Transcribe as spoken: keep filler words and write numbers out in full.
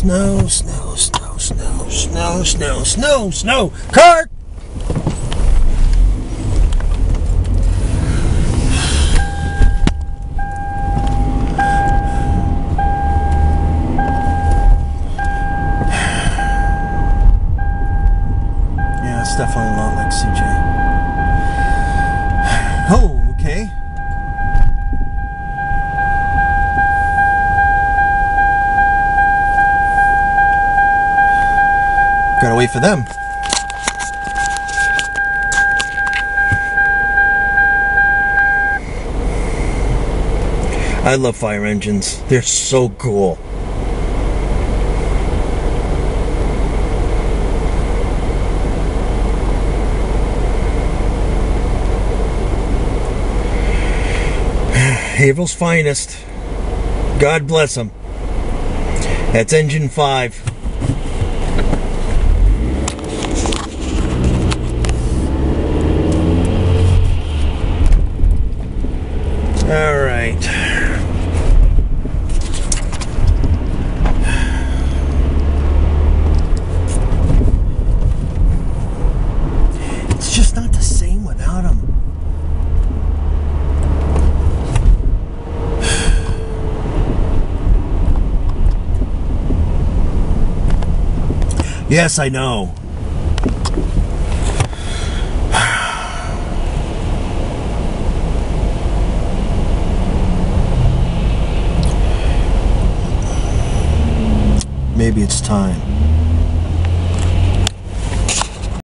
snow, snow, snow, snow, snow, snow, snow, snow, cart! Yeah, it's definitely a lot like C J. Oh, okay. Gotta wait for them. I love fire engines. They're so cool. Haverhill's finest. God bless them. That's engine five. All right. It's just not the same without him. Yes, I know. Maybe it's time.